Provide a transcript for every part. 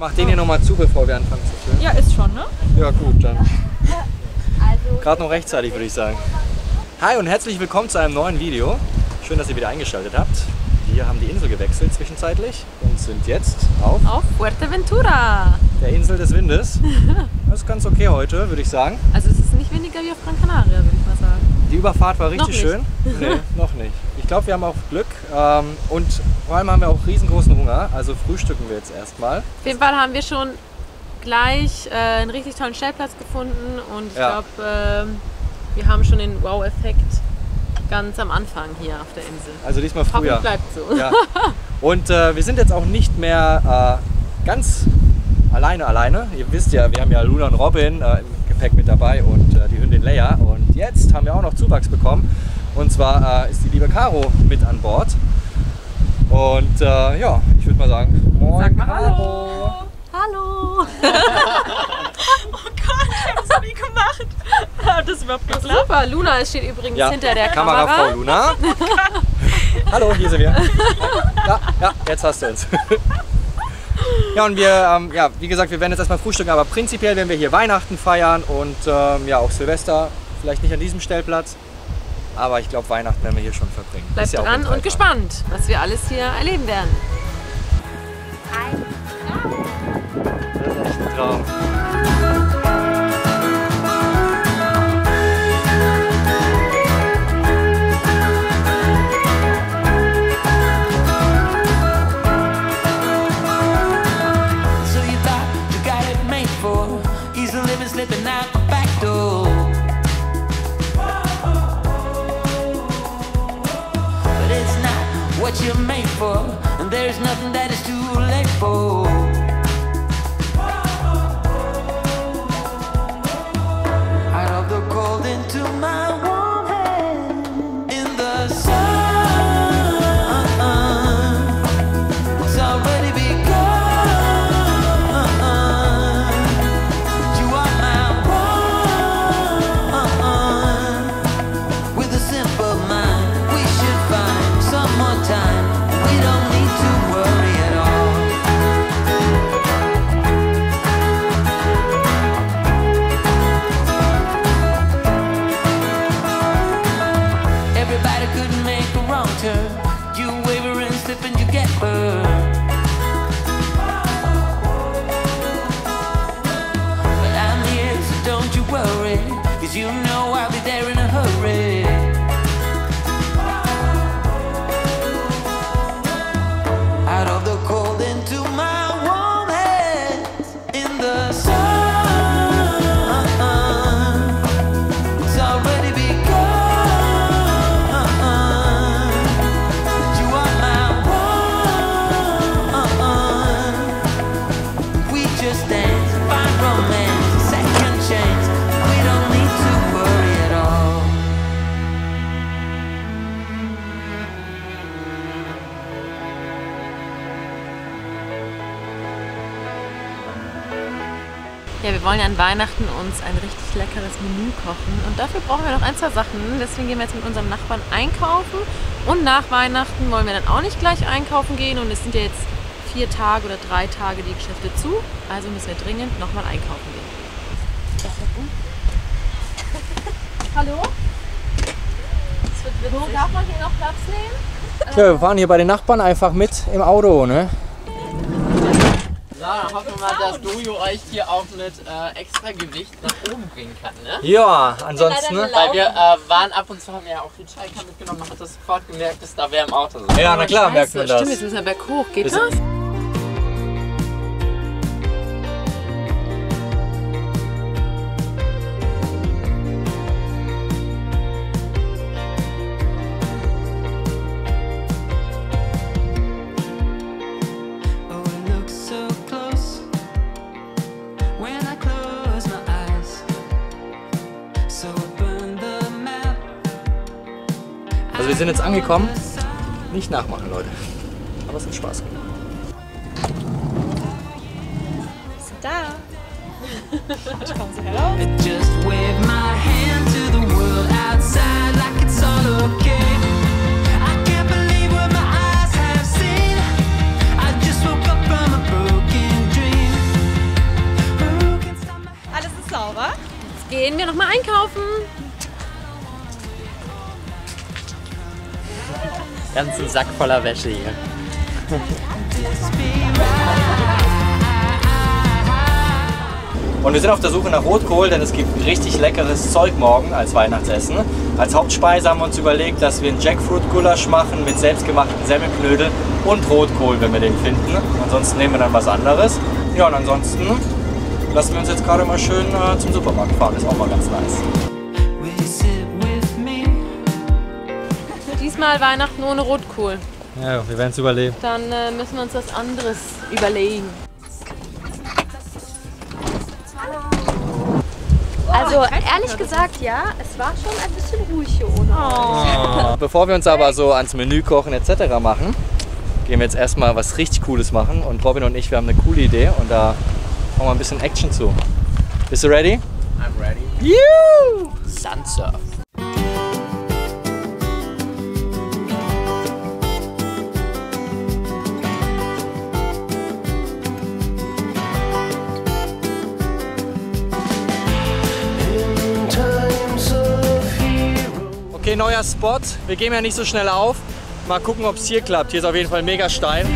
Mach den hier nochmal zu, bevor wir anfangen zu filmen. Ja, ist schon, ne? Ja gut, dann. Gerade noch rechtzeitig, würde ich sagen. Hi und herzlich willkommen zu einem neuen Video. Schön, dass ihr wieder eingeschaltet habt. Wir haben die Insel gewechselt zwischenzeitlich und sind jetzt auf Fuerteventura. Der Insel des Windes. Das ist ganz okay heute, würde ich sagen. Also es ist nicht weniger wie auf Gran Canaria, würde ich mal sagen. Die Überfahrt war richtig schön. Nee, noch nicht. Ich glaube, wir haben auch Glück und vor allem haben wir auch riesengroßen Hunger. Also frühstücken wir jetzt erstmal. Auf jeden Fall haben wir schon gleich einen richtig tollen Stellplatz gefunden und ich glaube, wir haben schon den Wow-Effekt ganz am Anfang hier auf der Insel. Also diesmal früher. Hoffentlich bleibt so. Ja. Und wir sind jetzt auch nicht mehr ganz alleine. Ihr wisst ja, wir haben ja Luna und Robin im Gepäck mit dabei und die Hündin Leia. Und jetzt haben wir auch noch Zuwachs bekommen. Und zwar ist die liebe Caro mit an Bord. Und ja, ich würde mal sagen, moin. Sag mal Caro. Hallo! Oh Gott, ich habe das nie gemacht. Hat das überhaupt geklappt? Super, Luna steht übrigens hinter der Kamera. Kamerafrau Luna. Hallo, hier sind wir. Ja, jetzt hast du uns. Ja, und wir, wie gesagt, wir werden jetzt erstmal frühstücken, aber prinzipiell werden wir hier Weihnachten feiern und ja, auch Silvester, vielleicht nicht an diesem Stellplatz, aber ich glaube, Weihnachten werden wir hier schon verbringen. Bleibt ja dran und gespannt, was wir alles hier erleben werden. Das ist echt ein Traum. Slipping out the back door. But it's not what you're made for, and there's nothing that is too late for. Out of the cold into my warm hand in the sun. It's already begun. You waver and slip and you get burned. But I'm here, so don't you worry, 'cause you know I'll be there in a hurry. Out of the cold into my warm hands in the sun. It's already begun. Ja, wir wollen ja an Weihnachten uns ein richtig leckeres Menü kochen und dafür brauchen wir noch ein, zwei Sachen. Deswegen gehen wir jetzt mit unserem Nachbarn einkaufen und nach Weihnachten wollen wir dann auch nicht gleich einkaufen gehen und es sind ja jetzt 4 Tage oder 3 Tage die Geschäfte zu, also müssen wir dringend nochmal einkaufen gehen. Hallo? Wo darf man hier noch Platz nehmen? Ja, wir fahren hier bei den Nachbarn einfach mit im Auto, ne? Ja, dann hoffen wir mal, dass Dojo euch hier auch mit extra Gewicht nach oben bringen kann, ne? Ja, ansonsten, ne? Weil wir waren ab und zu, haben wir ja auch die Chaika mitgenommen, man hat das sofort gemerkt, dass da wer im Auto sitzt. Ja, na klar, merkt man das. Stimmt, jetzt müssen wir berghoch. Geht das? Also wir sind jetzt angekommen. Nicht nachmachen, Leute. Aber es hat Spaß gemacht. Sind da. Kommen Sie heraus. Just wave my hand to the world outside like it's all okay. I can't believe what my eyes have seen. I just woke up from a broken dream. gehen wir nochmal einkaufen. Ganzen Sack voller Wäsche hier. Und wir sind auf der Suche nach Rotkohl, denn es gibt richtig leckeres Zeug morgen als Weihnachtsessen. Als Hauptspeise haben wir uns überlegt, dass wir einen Jackfruit-Gulasch machen mit selbstgemachten Semmelknödel und Rotkohl, wenn wir den finden. Ansonsten nehmen wir dann was anderes. Ja, und ansonsten lassen wir uns jetzt gerade mal schön zum Supermarkt fahren. Ist auch mal ganz nice. Diesmal Weihnachten ohne Rotkohl. Ja, wir werden es überleben. Dann müssen wir uns was anderes überlegen. Also ehrlich gesagt, ja, es war schon ein bisschen ruhig hier ohne. Bevor wir uns aber so ans Menü kochen etc. machen, gehen wir jetzt erstmal was richtig Cooles machen. Und Robin und ich, wir haben eine coole Idee und da machen wir ein bisschen Action zu. Bist du ready? I'm ready. Juhu! Sunsurf. Okay, neuer Spot. Wir gehen ja nicht so schnell auf. Mal gucken, ob es hier klappt. Hier ist auf jeden Fall mega steil.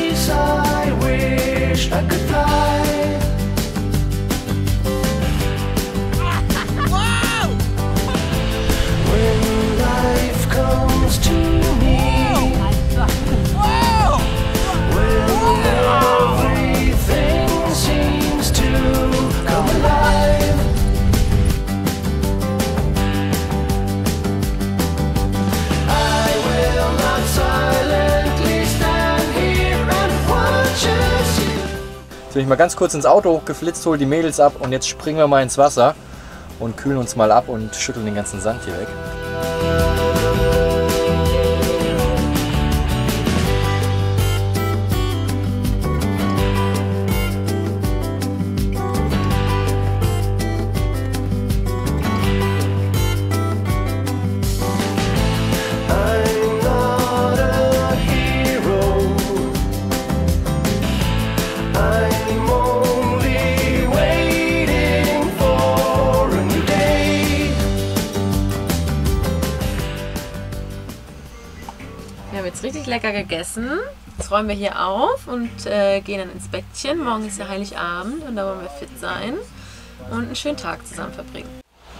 Bin ich mal ganz kurz ins Auto geflitzt, hole die Mädels ab und jetzt springen wir mal ins Wasser und kühlen uns mal ab und schütteln den ganzen Sand hier weg. Wir haben jetzt richtig lecker gegessen. Jetzt räumen wir hier auf und gehen dann ins Bettchen. Morgen ist ja Heiligabend und da wollen wir fit sein und einen schönen Tag zusammen verbringen.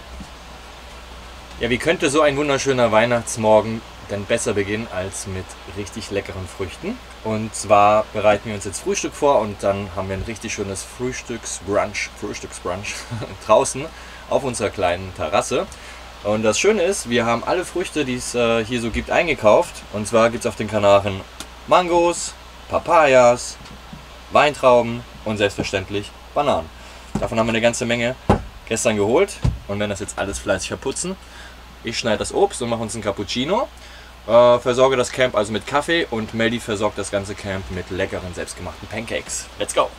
Ja, wie könnte so ein wunderschöner Weihnachtsmorgen denn besser beginnen als mit richtig leckeren Früchten? Und zwar bereiten wir uns jetzt Frühstück vor und dann haben wir ein richtig schönes Frühstücksbrunch draußen auf unserer kleinen Terrasse. Und das Schöne ist, wir haben alle Früchte, die es hier so gibt, eingekauft. Und zwar gibt es auf den Kanaren Mangos, Papayas, Weintrauben und selbstverständlich Bananen. Davon haben wir eine ganze Menge gestern geholt und werden das jetzt alles fleißig verputzen. Ich schneide das Obst und mache uns einen Cappuccino. Versorge das Camp also mit Kaffee und Melly versorgt das ganze Camp mit leckeren selbstgemachten Pancakes. Let's go!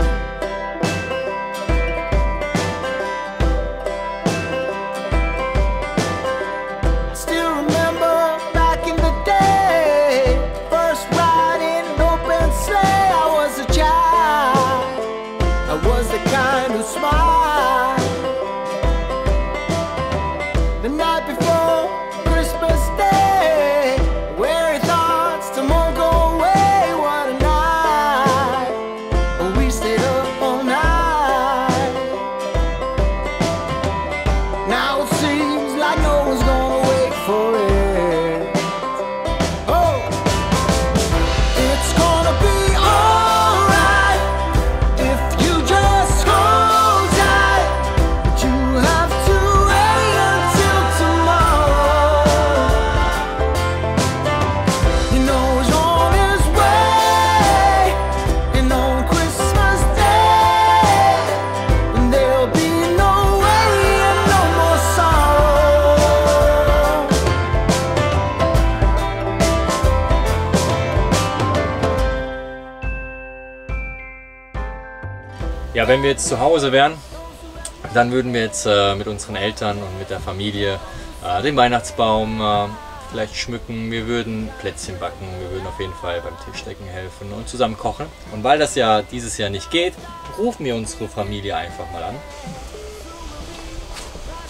Ja, wenn wir jetzt zu Hause wären, dann würden wir jetzt mit unseren Eltern und mit der Familie den Weihnachtsbaum vielleicht schmücken, wir würden Plätzchen backen, wir würden auf jeden Fall beim Tischdecken helfen und zusammen kochen. Und weil das ja dieses Jahr nicht geht, rufen wir unsere Familie einfach mal an.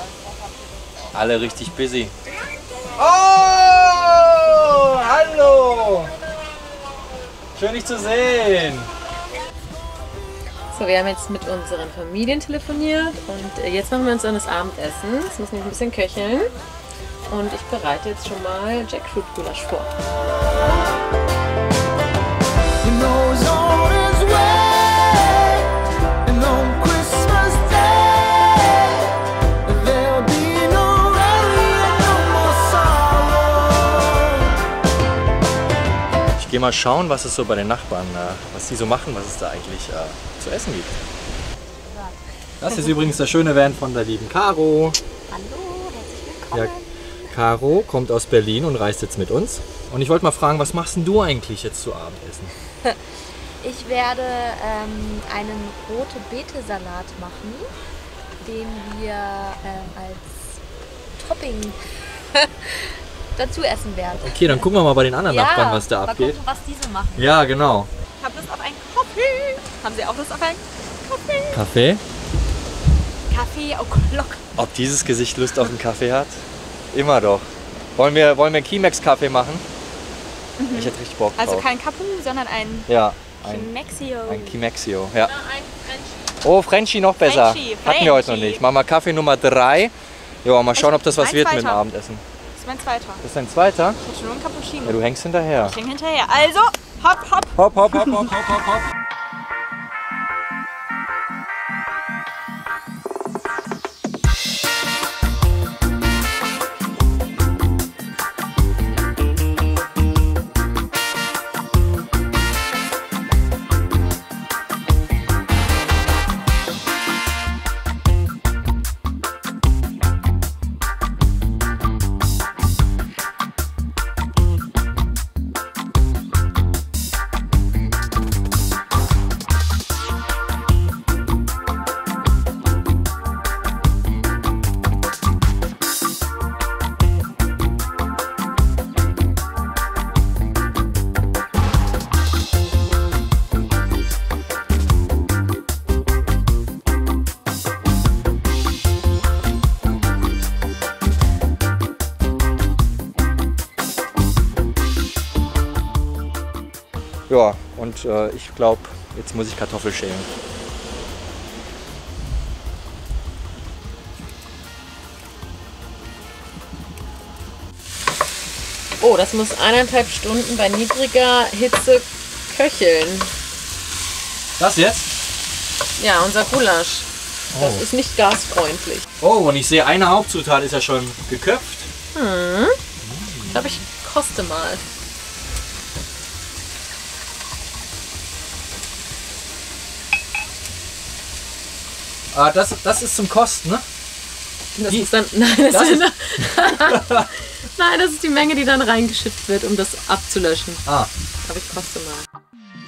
Alle richtig busy. Oh, hallo! Schön, dich zu sehen. So, wir haben jetzt mit unseren Familien telefoniert und jetzt machen wir uns an das Abendessen. Es muss nämlich ein bisschen köcheln. Und ich bereite jetzt schon mal Jackfruit-Gulasch vor. You know it's on its way, and on Christmas Day there'll be no rain and no more sorrow. Ich gehe mal schauen, was es so bei den Nachbarn, was die so machen, was es da eigentlich zu essen gibt. Das ist übrigens der schöne Van von der lieben Caro. Hallo, herzlich Ja, willkommen. Caro kommt aus Berlin und reist jetzt mit uns. Und ich wollte mal fragen, was machst denn du eigentlich jetzt zu Abendessen? Ich werde einen rote Beete-Salat machen, den wir als Topping dazu essen werden. Okay, dann gucken wir mal bei den anderen Nachbarn, was da mal abgeht. gucken, was die so machen. Ja, genau. Ich habe Lust auf einen Kaffee. Haben Sie auch Lust auf einen Kaffee? Kaffee? Kaffee au Glock. Ob dieses Gesicht Lust auf einen Kaffee hat? Immer doch. Wollen wir einen Chemex-Kaffee machen? Ich hätte richtig Bock drauf. Also kein Capu, sondern ein Ja, Chimexio. ein Chemexio. Ja. Oh, Frenchie noch besser. Frenchie, Hatten wir heute noch Frenchie. nicht. Machen wir Kaffee Nummer 3. Ja, mal schauen, ob das was mein wird mit dem zweiter. Abendessen. Das ist mein zweiter. Das ist dein zweiter? Ich hatte nur einen Cappuccino. Ja, du hängst hinterher. Ich häng hinterher. Also, hopp, hopp. Hopp, hopp, hopp, hopp, hopp, hopp, hopp. Ja, und ich glaube, jetzt muss ich Kartoffel schälen. Oh, das muss 1,5 Stunden bei niedriger Hitze köcheln. Das jetzt? Ja, unser Gulasch. Das ist nicht gasfreundlich. Oh, und ich sehe, eine Hauptzutat ist ja schon geköpft. Ich glaube, ich koste mal. Ah, das ist zum Kosten, ne? Das Die- ist dann. Nein, das, das ist, ist- nein, das ist die Menge, die dann reingeschippt wird, um das abzulöschen. Ah, Aber ich koste mal.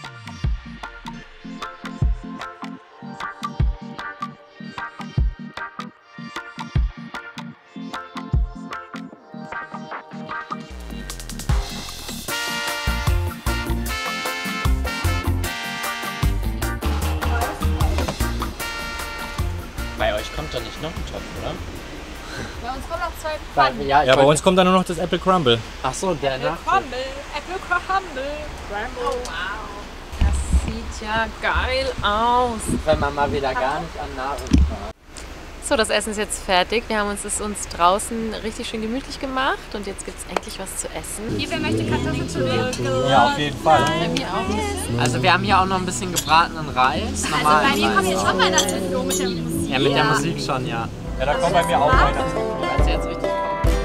Bei euch kommt doch nicht noch ein Topf, oder? Bei uns kommen noch 2 Pfannen. Ja, ja, bei uns kommt dann nur noch das Apple Crumble. Ach so, der nach. Crumble, Apple Crumble. Oh, wow. Das sieht ja geil aus. Wenn man mal wieder gar nicht an Nahrung fragt. So, das Essen ist jetzt fertig. Wir haben uns draußen richtig schön gemütlich gemacht und jetzt gibt es endlich was zu essen. Hier, wer möchte Kartoffelpüree? Ja, auf jeden Fall. Also wir haben hier auch noch ein bisschen gebratenen Reis. Normalen Bei dir kommt Reis. jetzt schon Weihnachtsvideo mit der Musik. Ja, mit der Musik schon, ja. Ja, da kommt bei mir auch Weihnachtsgefühl. Weil es jetzt richtig kommt.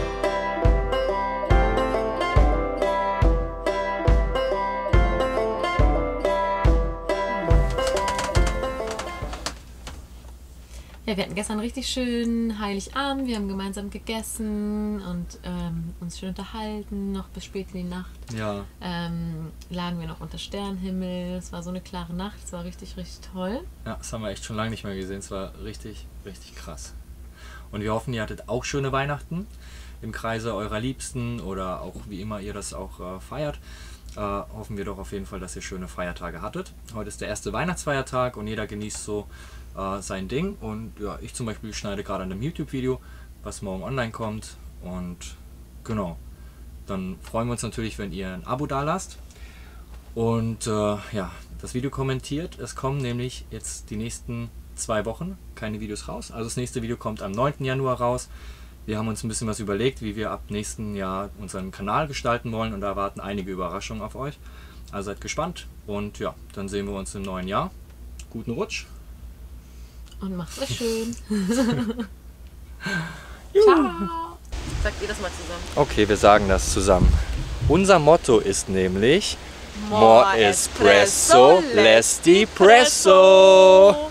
Ja, wir hatten gestern richtig schön Heiligabend. Wir haben gemeinsam gegessen und uns schön unterhalten, noch bis spät in die Nacht. Ja. Lagen wir noch unter Sternenhimmel. Es war so eine klare Nacht. Es war richtig, richtig toll. Ja, das haben wir echt schon lange nicht mehr gesehen. Es war richtig, richtig krass. Und wir hoffen, ihr hattet auch schöne Weihnachten im Kreise eurer Liebsten oder auch wie immer ihr das auch feiert. Hoffen wir doch auf jeden Fall, dass ihr schöne Feiertage hattet. Heute ist der erste Weihnachtsfeiertag und jeder genießt so sein Ding. Und ja, ich zum Beispiel schneide gerade an einem YouTube-Video, was morgen online kommt. Und genau, dann freuen wir uns natürlich, wenn ihr ein Abo da lasst. Und ja, das Video kommentiert. Es kommen nämlich jetzt die nächsten 2 Wochen keine Videos raus. Also das nächste Video kommt am 9. Januar raus. Wir haben uns ein bisschen was überlegt, wie wir ab nächsten Jahr unseren Kanal gestalten wollen. Und da warten einige Überraschungen auf euch. Also seid gespannt. Und ja, dann sehen wir uns im neuen Jahr. Guten Rutsch. Und macht's euch schön. Ciao. Sagt ihr das mal zusammen? Okay, wir sagen das zusammen. Unser Motto ist nämlich More Espresso, less Depresso.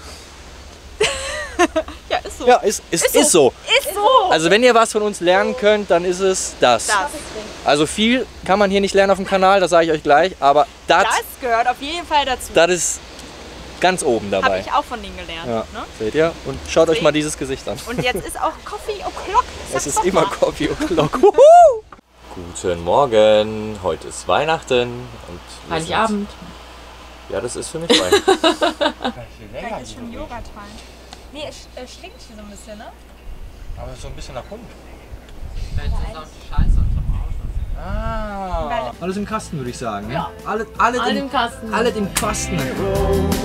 Ja, ist so. Ja, ist so. Ist so. Also wenn ihr was von uns lernen könnt, dann ist es das. Also viel kann man hier nicht lernen auf dem Kanal, das sage ich euch gleich, aber das gehört auf jeden Fall dazu. das ist ganz oben dabei. Habe ich auch von denen gelernt. Ja, Ne? seht ihr? Und schaut euch mal dieses Gesicht an. Und jetzt ist auch Coffee o'clock. Es ist immer Coffee o'clock. Guten Morgen, heute ist Weihnachten. Und wir Heiligabend. sind- Ja, das ist für mich Weihnachten. Da ist schon Yoga dran. Nee, es stinkt hier so ein bisschen, ne? Aber so ein bisschen nach Hund. Vielleicht ist auch die Scheiße unterm Auto. Ah. Alles im Kasten, würde ich sagen. Ja. Alles Alle im Kasten. Alles im Kasten. Roll